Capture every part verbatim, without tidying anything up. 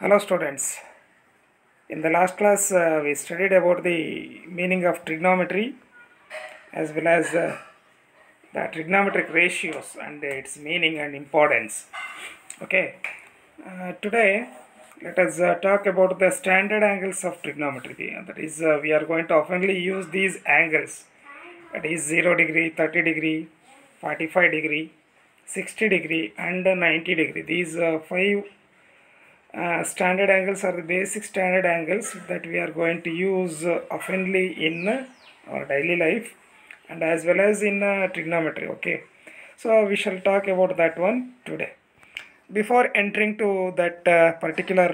Hello students. In the last class uh, we studied about the meaning of trigonometry as well as uh, the trigonometric ratios and its meaning and importance. Okay. Uh, today let us uh, talk about the standard angles of trigonometry. That is uh, we are going to oftenly use these angles. That is zero degree, thirty degree, forty-five degree, sixty degree and ninety degree. These uh, five Uh, standard angles are the basic standard angles that we are going to use uh, oftenly in uh, our daily life and as well as in uh, trigonometry. Okay, so we shall talk about that one today. Before entering to that uh, particular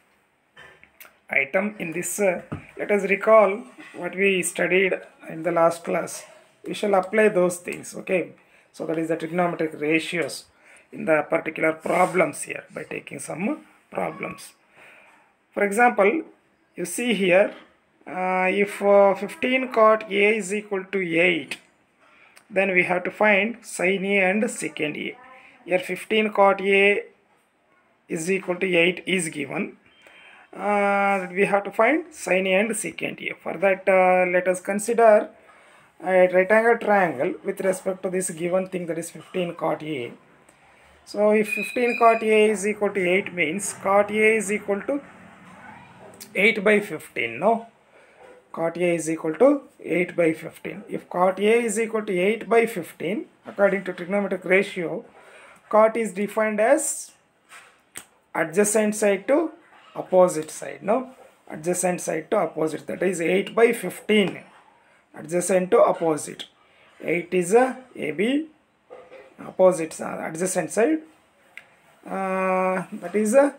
item in this, uh, let us recall what we studied in the last class. We shall apply those things. Okay, so that is the trigonometric ratios in the particular problems here by taking some problems. For example, you see here, uh, if uh, fifteen cot A is equal to eight, then we have to find sin A and secant A. Here fifteen cot A is equal to eight is given. Uh, we have to find sin A and secant A. For that, uh, let us consider a right angle triangle with respect to this given thing, that is fifteen cot A. So if fifteen cot A is equal to eight means cot A is equal to eight by fifteen. No, cot A is equal to eight by fifteen. If cot A is equal to eight by fifteen, according to trigonometric ratio, cot is defined as adjacent side to opposite side. No, adjacent side to opposite, that is eight by fifteen, adjacent to opposite. eight is a A B, opposite uh, adjacent side, uh, that is a uh,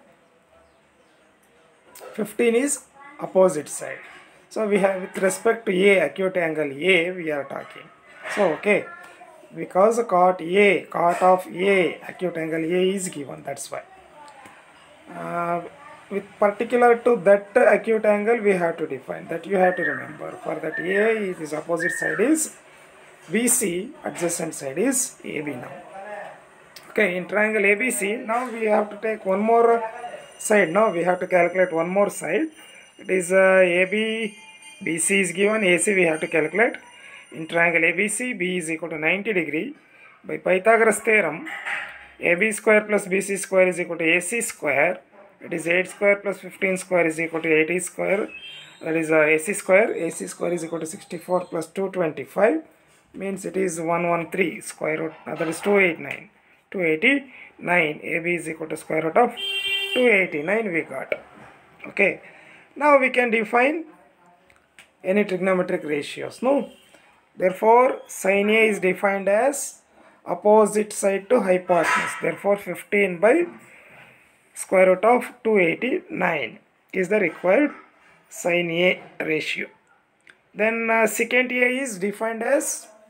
fifteen is opposite side. So we have with respect to A, acute angle A we are talking. So okay, because cot A, cot of A, acute angle A is given, that's why uh, with particular to that acute angle we have to define that. You have to remember, for that A, it is opposite side is B C, adjacent side is A B now. Okay, in triangle A B C, now we have to take one more side. Now we have to calculate one more side. It is uh, A B, B C is given, A C we have to calculate. In triangle A B C, B is equal to ninety degree. By Pythagoras theorem, A B square plus B C square is equal to A C square. It is eight square plus fifteen square is equal to eighty square. That is uh, A C square. A C square is equal to sixty-four plus two hundred twenty-five. Means it is one hundred thirteen square root, uh, that is two hundred eighty-nine. two hundred eighty-nine. A B is equal to square root of two hundred eighty-nine we got. Okay, now we can define any trigonometric ratios. No, therefore sin A is defined as opposite side to hypotenuse. Therefore fifteen by square root of two hundred eighty-nine is the required sin A ratio. Then uh, secant A is defined as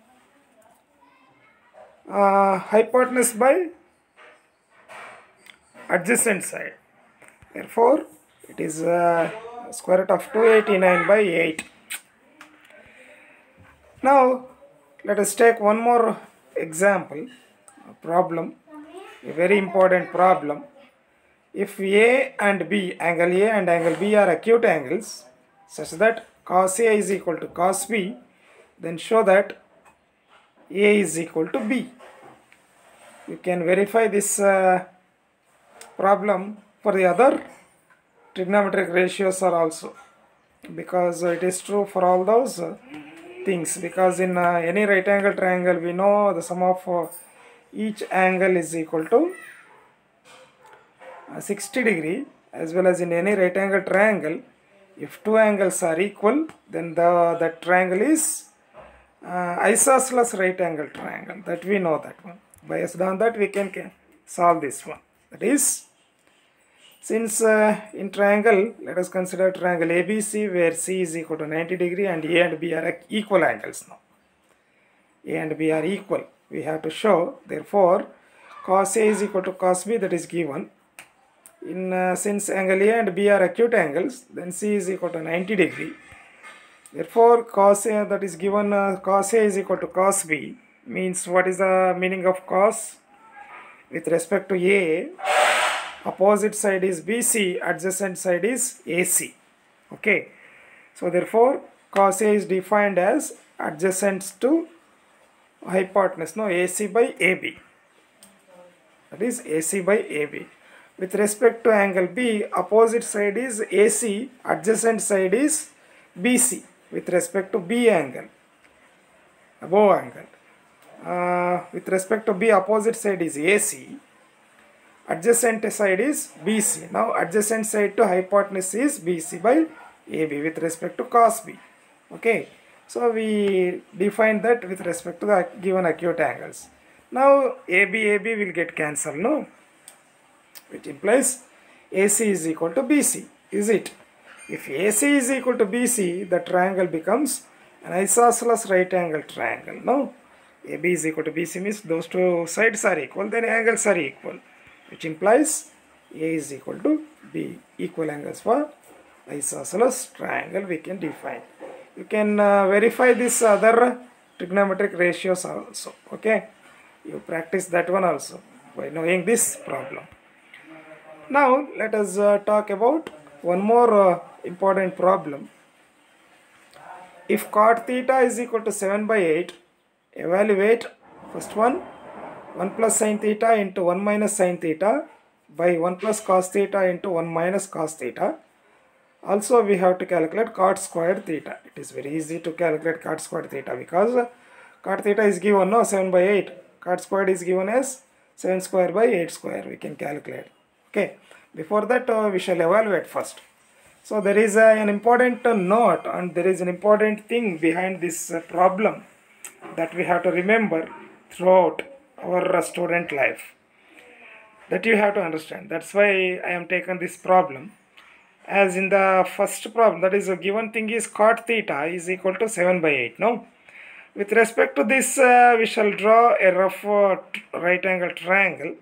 uh, hypotenuse by adjacent side. Therefore it is uh, square root of two hundred eighty-nine by eight. Now let us take one more example, a problem, a very important problem. If A and B, angle A and angle B are acute angles such that cos A is equal to cos B, then show that A is equal to B. You can verify this uh, problem for the other trigonometric ratios are also, because it is true for all those uh, things. Because in uh, any right angle triangle we know the sum of uh, each angle is equal to uh, sixty degree, as well as in any right angle triangle, if two angles are equal, then the that triangle is uh, isosceles right angle triangle. That we know that one. Based on that we can, can solve this one. That is, since uh, in triangle, let us consider triangle A B C where C is equal to ninety degree and A and B are equal angles now. A and B are equal. We have to show, therefore cos A is equal to cos B, that is given. In uh, since angle A and B are acute angles, then C is equal to ninety degree. Therefore cos A, that is given, uh, cos A is equal to cos B, means what is the meaning of cos? With respect to A, opposite side is B C, adjacent side is A C. Okay, so therefore cos A is defined as adjacent to hypotenuse, no, A C by A B, that is A C by A B. With respect to angle B, opposite side is A C, adjacent side is B C with respect to B angle, above angle. Uh, with respect to B, opposite side is A C, adjacent side is B C. Now adjacent side to hypotenuse is B C by A B with respect to cos B. Okay, so we define that with respect to the given acute angles. Now A B A B will get cancelled, no, which implies A C is equal to B C, is it? If A C is equal to B C, the triangle becomes an isosceles right angle triangle. No, A B is equal to B C means those two sides are equal, then angles are equal, which implies A is equal to B. Equal angles for isosceles triangle we can define. You can uh, verify this other trigonometric ratios also. Okay, you practice that one also by knowing this problem. Now let us uh, talk about one more uh, important problem. If cot theta is equal to seven by eight, evaluate first one, one plus sin theta into one minus sin theta by one plus cos theta into one minus cos theta. Also we have to calculate cot squared theta. It is very easy to calculate cot squared theta because cot theta is given, no, seven by eight. Cot squared is given as seven square by eight square. We can calculate. Okay, before that uh, we shall evaluate first. So there is uh, an important uh, note and there is an important thing behind this uh, problem that we have to remember throughout our uh, student life. That you have to understand. That's why I am taken this problem. As in the first problem, that is a given thing is cot theta is equal to seven by eight. No? With respect to this, uh, we shall draw a rough uh, right angle triangle.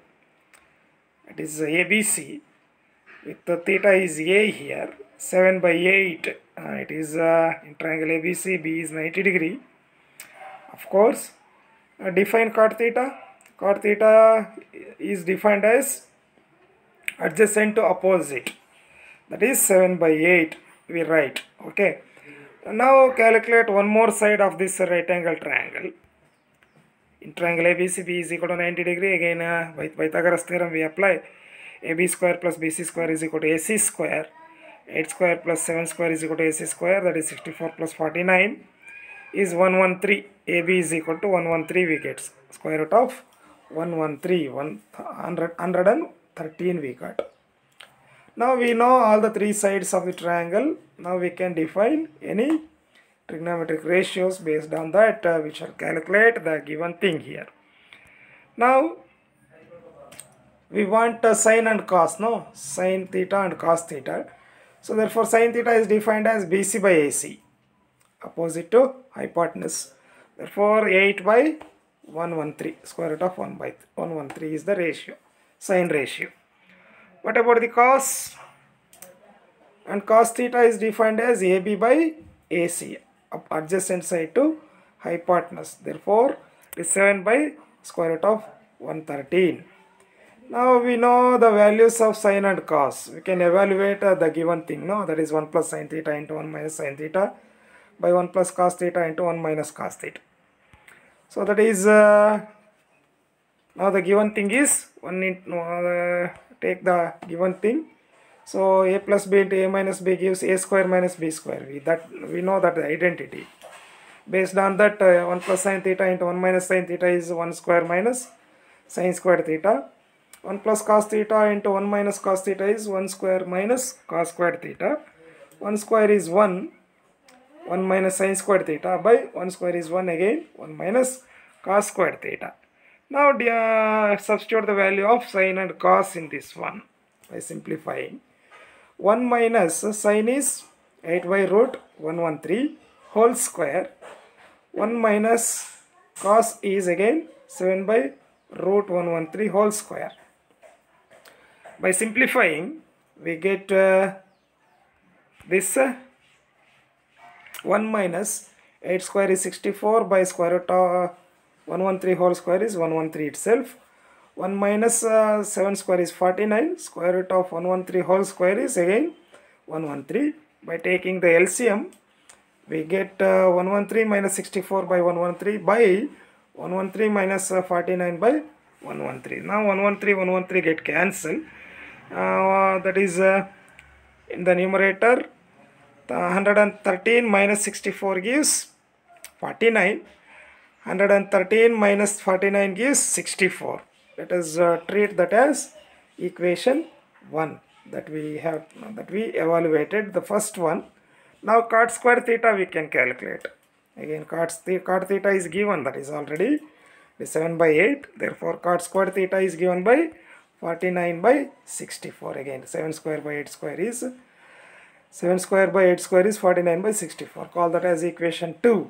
It is A B C. With the theta is A here. seven by eight. Uh, it is uh, in triangle A B C. B is ninety degree. Of course, uh, define cot theta. Cot theta is defined as adjacent to opposite. That is seven by eight. We write. Okay. Now calculate one more side of this right angle triangle. In triangle A B C, B is equal to ninety degree. Again, uh, by Pythagoras theorem we apply. A B square plus B C square is equal to A C square. eight square plus seven square is equal to A C square. That is sixty-four plus forty-nine is one hundred thirteen. A B is equal to one hundred thirteen. We get square root of one hundred thirteen. one hundred thirteen we got. Now we know all the three sides of the triangle. Now we can define any trigonometric ratios. Based on that uh, we shall calculate the given thing here. Now we want uh, sine and cos, no? Sine theta and cos theta. So therefore sine theta is defined as B C by A C, opposite to hypotenuse. Therefore eight by one hundred thirteen, square root of one by one hundred thirteen is the ratio, sine ratio. What about the cos? And cos theta is defined as A B by A C, adjacent side to hypotenuse. Therefore it is seven by square root of one hundred thirteen. Now we know the values of sine and cos. We can evaluate uh, the given thing, no? That is one plus sine theta into one minus sine theta by one plus cos theta into one minus cos theta. So that is, uh, now the given thing is, one in, uh, take the given thing. So a plus b into a minus b gives a square minus b square. We, that, we know that the identity. Based on that, uh, one plus sine theta into one minus sine theta is one square minus sine squared theta. one plus cos theta into one minus cos theta is one square minus cos squared theta. one square is one. one minus sine squared theta by one square is one again. one minus cos squared theta. Now uh, substitute the value of sine and cos in this one by simplifying. one minus sine is eight by root one hundred thirteen whole square. one minus cos is again seven by root one hundred thirteen whole square. By simplifying, we get uh, this uh, one minus eight square is sixty-four by square root of uh, one hundred thirteen whole square is one hundred thirteen itself. one minus uh, seven square is forty-nine. Square root of one hundred thirteen whole square is again one hundred thirteen. By taking the L C M, we get uh, one hundred thirteen minus sixty-four by one hundred thirteen by one hundred thirteen minus uh, forty-nine by one hundred thirteen. Now one hundred thirteen, one hundred thirteen get cancelled. Uh, that is uh, in the numerator, the one hundred thirteen minus sixty-four gives forty-nine. one hundred thirteen minus forty-nine gives sixty-four. Let us uh, treat that as equation one that we have that we evaluated the first one. Now cot square theta we can calculate. Again cot, cot theta is given, that is already seven by eight. Therefore cot square theta is given by forty-nine by sixty-four. Again seven square by eight square is seven square by eight square is forty-nine by sixty-four. Call that as equation two.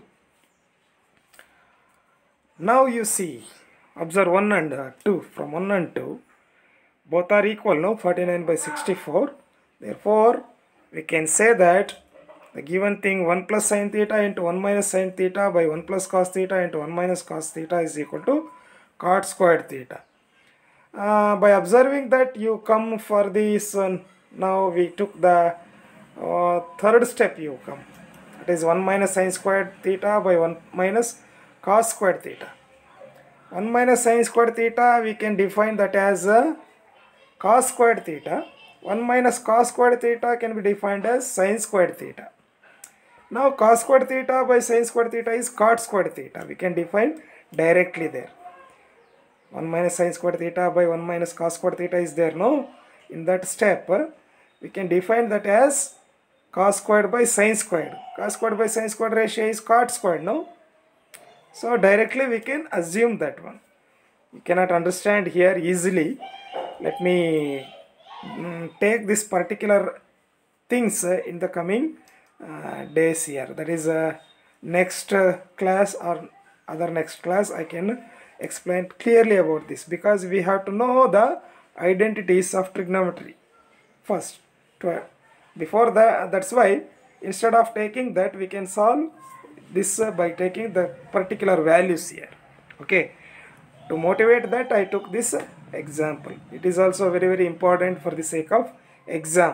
Now you see, observe one and uh, two. From one and two, both are equal, no? forty-nine by sixty-four. Therefore, we can say that the given thing one plus sin theta into one minus sin theta by one plus cos theta into one minus cos theta is equal to cot squared theta. Uh, by observing that, you come for this. Uh, now we took the uh, third step. You come. That is one minus sin squared theta by one minus cos squared theta. one minus sin squared theta we can define that as a cos squared theta. one minus cos squared theta can be defined as sin squared theta. Now cos squared theta by sin squared theta is cot squared theta. We can define directly there. one minus sin squared theta by one minus cos squared theta is there, no? In that step we can define that as cos squared by sin squared. Cos squared by sin squared ratio is cot squared, no? So directly we can assume that one. You cannot understand here easily. Let me mm, take this particular things uh, in the coming uh, days here. That is uh, next uh, class or other next class I can explain clearly about this, because we have to know the identities of trigonometry first. Before that, that's why instead of taking that we can solve this uh, by taking the particular values here. Okay, to motivate that I took this uh, example. It is also very very important for the sake of exam.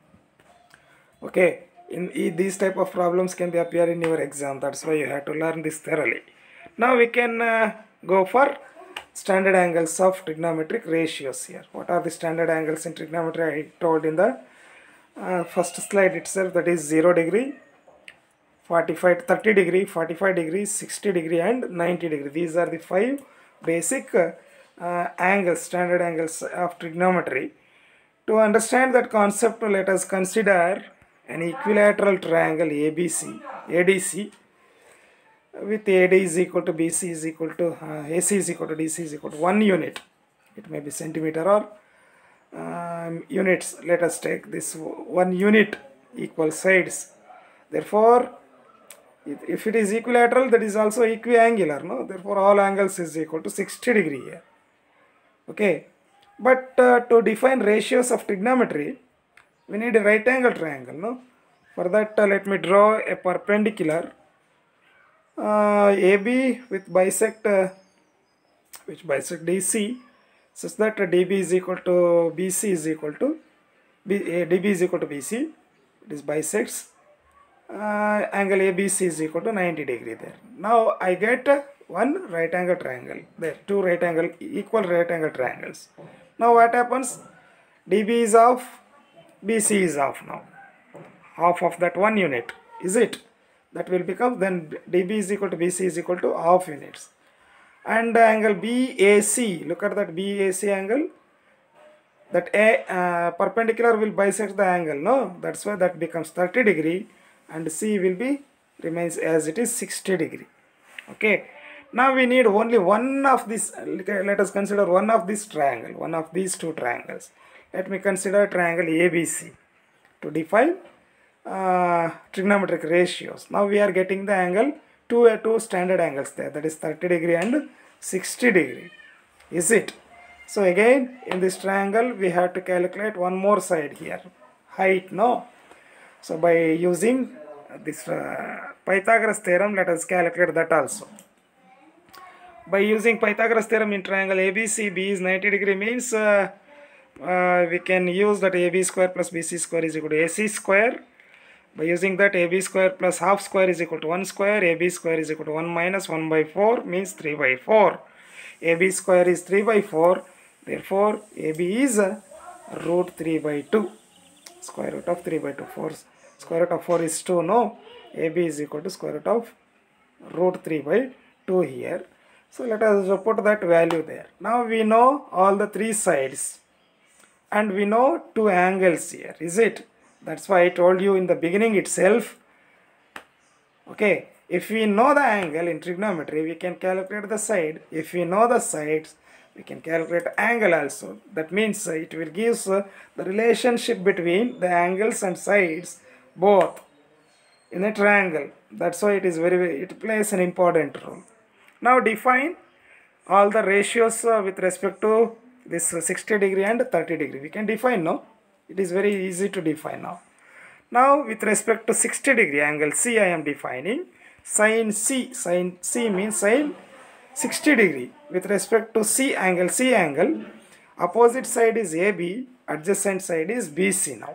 Okay, in, in these type of problems can be appear in your exam. That's why you have to learn this thoroughly. Now we can uh, go for standard angles of trigonometric ratios here. What are the standard angles in trigonometry? I told in the uh, first slide itself, that is zero degree, forty-five, thirty degree, forty-five degree, sixty degree and ninety degree. These are the five basic uh, uh, angles, standard angles of trigonometry. To understand that concept, let us consider an equilateral triangle A B C, A D C, with A D is equal to B C is equal to uh, A C is equal to D C is equal to one unit. It may be centimeter or um, units. Let us take this one unit equal sides. Therefore, if it is equilateral, that is also equiangular, no? Therefore all angles is equal to sixty degree here. Okay, but uh, to define ratios of trigonometry we need a right angle triangle, no? For that uh, let me draw a perpendicular uh, A B with bisect uh, which bisect D C, such that uh, D B is equal to B C is equal to B, uh, D B is equal to B C. It is bisects Uh, angle A B C is equal to ninety degree there. Now I get uh, one right angle triangle there, two right angle equal right angle triangles. Now what happens? D B is off, B C is off. Now half of that one unit, is it? That will become, then D B is equal to B C is equal to half units. And uh, angle B A C, look at that B A C angle. That A uh, perpendicular will bisect the angle, no? That's why that becomes thirty degree. And C will be remains as it is sixty degree. Okay, now we need only one of this. Let us consider one of this triangle, one of these two triangles. Let me consider triangle A B C to define uh, trigonometric ratios. Now we are getting the angle, two uh, two standard angles there, that is thirty degree and sixty degree, is it? So again in this triangle we have to calculate one more side here, height, no? So by using this uh, Pythagoras theorem, let us calculate that also. By using Pythagoras theorem in triangle A B C, B is ninety degree means uh, uh, we can use that A B square plus B C square is equal to A C square. By using that, A B square plus half square is equal to one square. A B square is equal to one minus one by four means three by four. A B square is three by four. Therefore, A B is uh, root three by two. Square root of three by two. four. Square root of four is two. No. A B is equal to square root of root three by two here. So let us put that value there. Now we know all the three sides. And we know two angles here. Is it? That's why I told you in the beginning itself. Okay, if we know the angle in trigonometry, we can calculate the side. If we know the sides, we can calculate angle also. That means uh, it will give uh, the relationship between the angles and sides both in a triangle. That's why it is very, it plays an important role. Now define all the ratios uh, with respect to this uh, sixty degree and thirty degree. We can define, no? It is very easy to define now. Now with respect to sixty degree angle C, I am defining sin C. Sin C means sin sixty degree. With respect to C angle, C angle, opposite side is A B, adjacent side is B C now.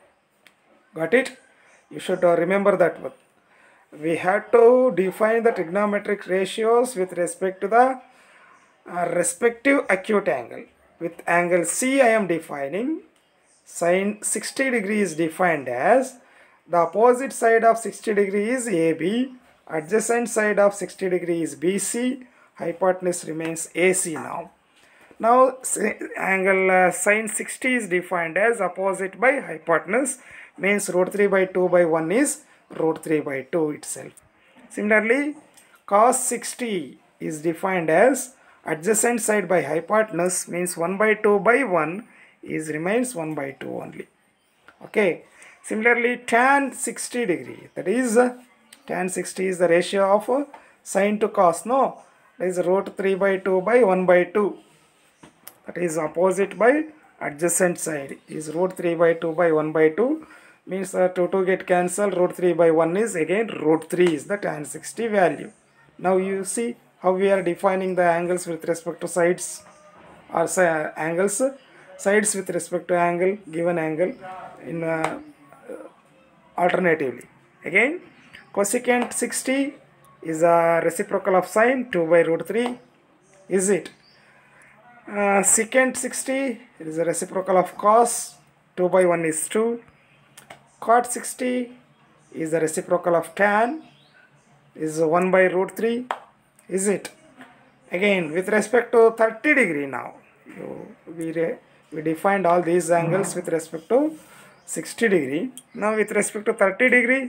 Got it? You should uh, remember that one. We have to define the trigonometric ratios with respect to the uh, respective acute angle. With angle C, I am defining sin sixty degree is defined as the opposite side of sixty degree is A B, adjacent side of sixty degree is B C, hypotenuse remains A C now. Now angle uh, sin sixty is defined as opposite by hypotenuse, means root three by two by one is root three by two itself. Similarly, cos sixty is defined as adjacent side by hypotenuse, means one by two by one is remains one by two only. Okay. Similarly, tan sixty degree, that is uh, tan sixty is the ratio of uh, sin to cos. No, that is root three by two by one by two. That is opposite by adjacent side is root three by two by one by two, means uh, two two get cancelled. Root three by one is again root three is the tan sixty value. Now you see how we are defining the angles with respect to sides, or uh, angles sides with respect to angle, given angle in uh, alternatively. Again, cosecant sixty is a reciprocal of sine two by root three. Is it? Uh, secant sixty is a reciprocal of cos, two by one is two. Cot sixty is the reciprocal of tan, is one by root three. Is it? Again, with respect to thirty degree now, you, we, re, we defined all these angles with respect to sixty degree. Now with respect to thirty degree,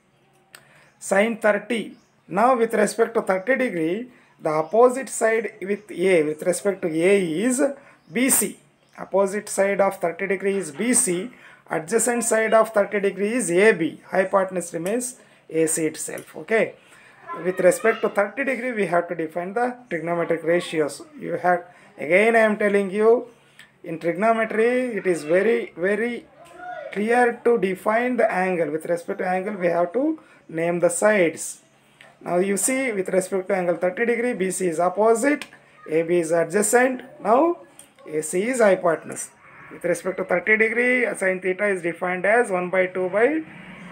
sin thirty. Now with respect to thirty degree, the opposite side with A, with respect to A is B C. Opposite side of thirty degree is B C. Adjacent side of thirty degree is A B. Hypotenuse remains A C itself. Okay. With respect to thirty degree, we have to define the trigonometric ratios. You have, again I am telling you, in trigonometry it is very very clear to define the angle. With respect to angle, we have to name the sides. Now you see, with respect to angle thirty degree, B C is opposite, A B is adjacent. Now A C is hypotenuse. With respect to thirty degree, sin theta is defined as one by two by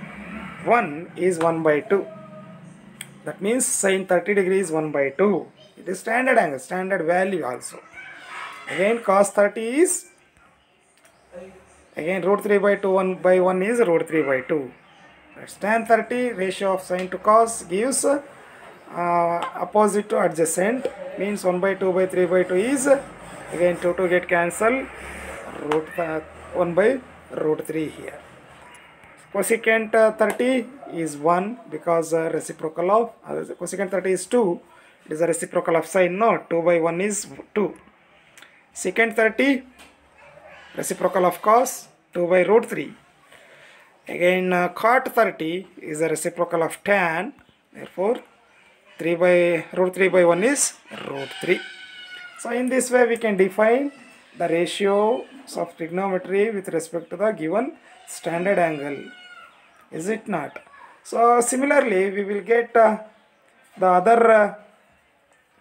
one is one by two. That means sin thirty degree is one by two. It is standard angle, standard value also. Again, cos thirty is, again root three by two, one by one is root three by two. That's tan thirty, ratio of sin to cos gives uh, opposite to adjacent, means one by two by three by two is, again two two get cancelled, root uh, one by root three here. Cosecant uh, thirty is one because uh, reciprocal of, uh, cosecant thirty is two, it is a reciprocal of sin, no, two by one is two. Secant thirty, reciprocal of cos, two by root three. Again uh, cot thirty is a reciprocal of tan, therefore three by root three by one is root three. So in this way we can define the ratios of trigonometry with respect to the given standard angle. Is it not? So similarly we will get uh, the other uh,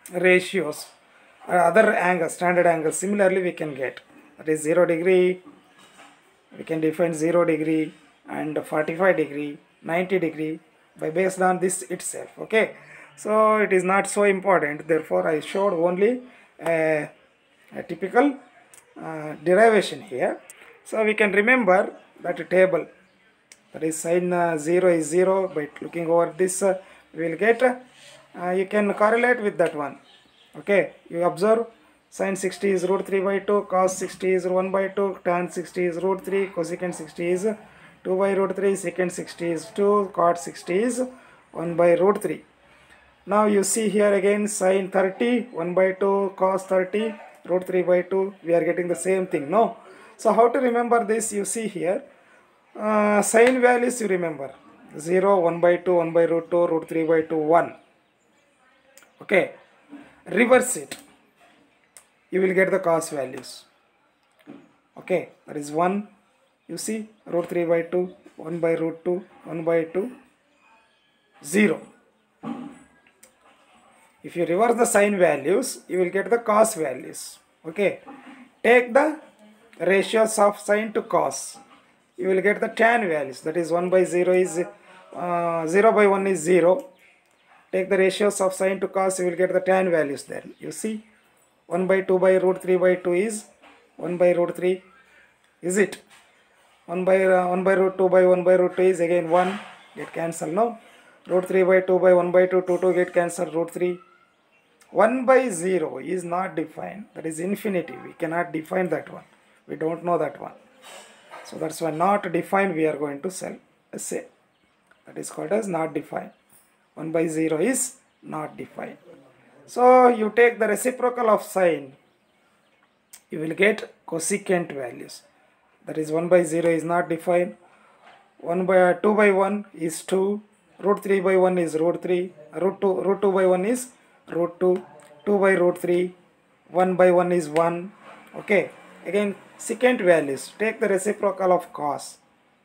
ratios, uh, other angles, standard angles, similarly we can get. That is zero degree, we can define zero degree and forty-five degree, ninety degree by based on this itself. Okay, so it is not so important, therefore I showed only a, a typical uh, derivation here. So we can remember that table, that is sin uh, zero is zero. By looking over this uh, we will get, uh, you can correlate with that one. Okay, you observe sin sixty is root three by two, cos sixty is one by two, tan sixty is root three, cosecant sixty is two by root three, secant sixty is two, cot sixty is one by root three. Now you see here again sin thirty, one by two, cos thirty, root three by two, we are getting the same thing, no? So how to remember this? You see here, uh, sin values you remember, zero, one by two, one by root two, root three by two, one. Okay, reverse it, you will get the cos values. Okay, that is one, you see, root three by two, one by root two, one by two, zero. If you reverse the sin values, you will get the cos values. Okay, take the ratios of sin to cos, you will get the tan values. That is one by zero is uh, zero by one is zero. Take the ratios of sin to cos, you will get the tan values there. You see, one by two by root three by two is one by root three, is it? one by uh, one by root two by one by root two is again one, get cancelled, no? Root three by two by one by two, two, two get cancelled, root three. one by zero is not defined, that is infinity, we cannot define that one, we don't know that one. So that's why not defined we are going to sell, say, that is called as not defined. one by zero is not defined. So you take the reciprocal of sin, you will get cosecant values. That is one by zero is not defined, one by two by one is two, root three by one is root three, root two, root two by one is root two, two by root three, one by one is one. Okay, again secant values, take the reciprocal of cos.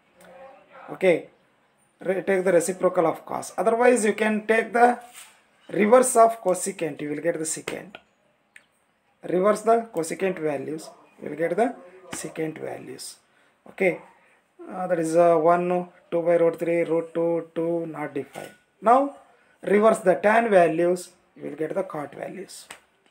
Okay, take the reciprocal of cos, otherwise you can take the reverse of cosecant, you will get the secant. Reverse the cosecant values, you will get the secant values. Okay, uh, that is uh, one, two by root three, root two, two, not defined. Now reverse the tan values, you will get the cot values,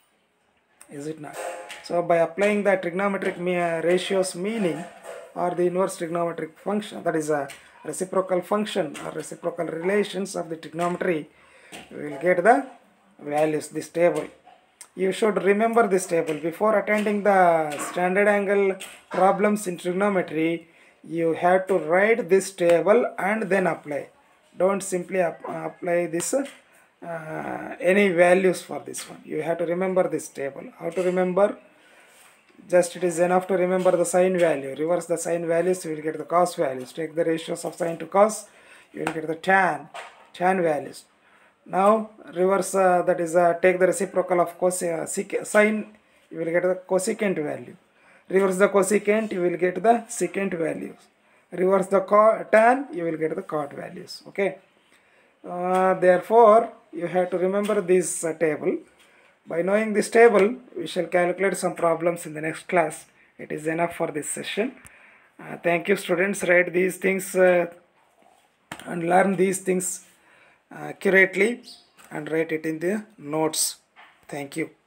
is it not? So by applying the trigonometric ratios meaning or the inverse trigonometric function, that is a reciprocal function or reciprocal relations of the trigonometry, you will get the values, this table. You should remember this table before attending the standard angle problems in trigonometry. You have to write this table and then apply. Don't simply ap apply this uh, any values for this one. You have to remember this table. How to remember? Just it is enough to remember the sin value. Reverse the sin values, you will get the cos values. Take the ratios of sin to cos, you will get the tan, tan values. Now reverse, uh, that is uh, take the reciprocal of cos, uh, sin, you will get the cosecant value. Reverse the cosecant, you will get the secant values. Reverse the tan, you will get the cot values. Okay. Uh, therefore, you have to remember this uh, table. By knowing this table, we shall calculate some problems in the next class. It is enough for this session. Uh, thank you, students. Write these things uh, and learn these things accurately and write it in the notes. Thank you.